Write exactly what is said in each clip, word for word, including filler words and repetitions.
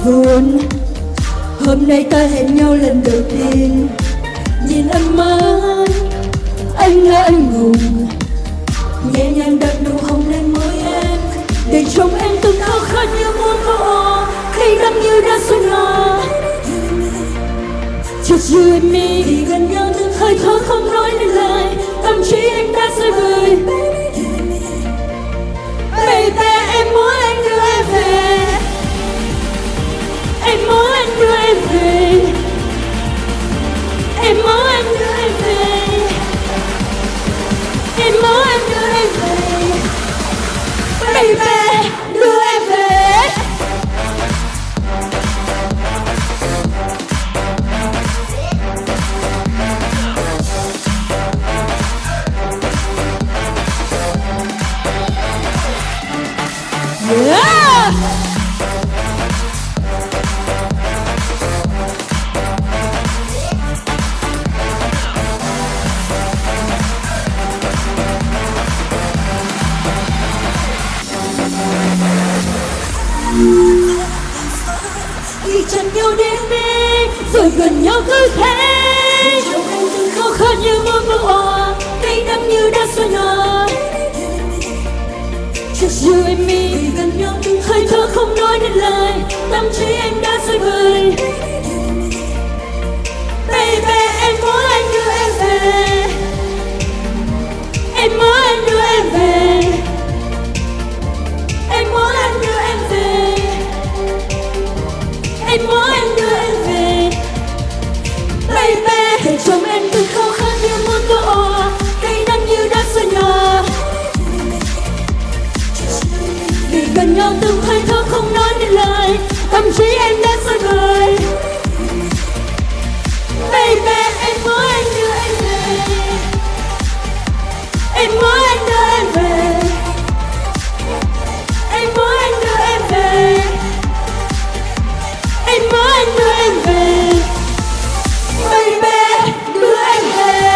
buồn. Hôm nay ta hẹn nhau lần đầu tiên, nhìn anh mắt anh ngỡ anh ngùng, nhẹ nhàng đặt nụ hồng lên môi em, để trong em từng khao khát như muốn có khi đắm như đã xuân hoa. Just you and me thì gần nhau từng hơi thở không nói nên lời, tâm trí em đã rơi bời. Baby em muốn anh đưa em về, em muốn anh đưa em về, em muốn anh đưa em về, em muốn anh đưa em về. Baby đưa em về. Yeah! Khi chân nhau đến đi, rồi gần nhau cứ thế. Trong em từng khao khát như muốn vỡ òa, cây đắng như đã xuân hoa. Just you and me thì gần nhau từng hơi thở không nói nên lời, tâm trí em đã rơi bời. Baby em muốn anh đưa em về, em muốn anh đưa em về, em muốn anh đưa em về, em muốn anh đưa em về. Baby để trong em từng khao khát như muốn có cây đắng như đã xuân hoa. Vì gần nhau từng hơi thở không nói nên lời, tâm trí em đã rơi bời. Baby em muốn anh đưa em về, em muốn anh đưa em về, em muốn anh đưa em về, em muốn anh đưa em về. Baby đưa em về.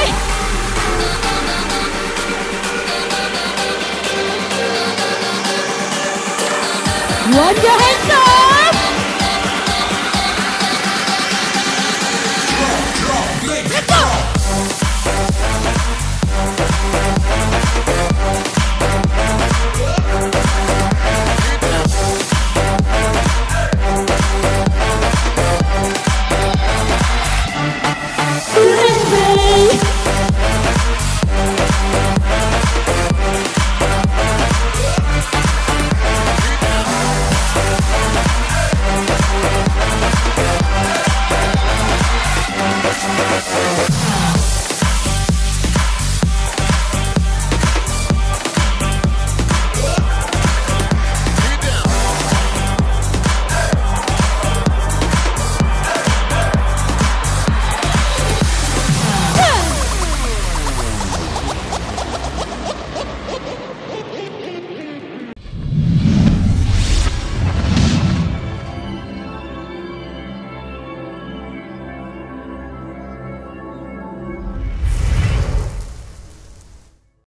Want your hands up! Let's go!